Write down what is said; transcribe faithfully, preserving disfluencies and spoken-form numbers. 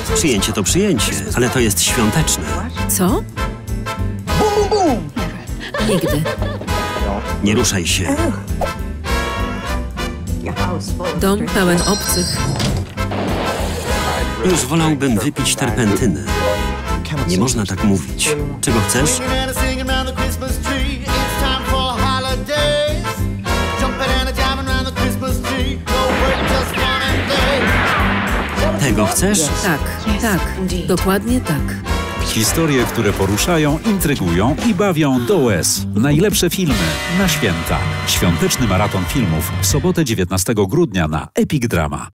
Przyjęcie to przyjęcie, ale to jest świąteczne. Co? Nigdy. Nie ruszaj się. Dom pełen obcych. Już wolałbym wypić terpentynę. Nie można tak mówić. Czego chcesz? Tego chcesz? Tak, tak, dokładnie tak. Historie, które poruszają, intrygują i bawią do łez. Najlepsze filmy na święta. Świąteczny maraton filmów w sobotę dziewiętnastego grudnia na Epic Drama.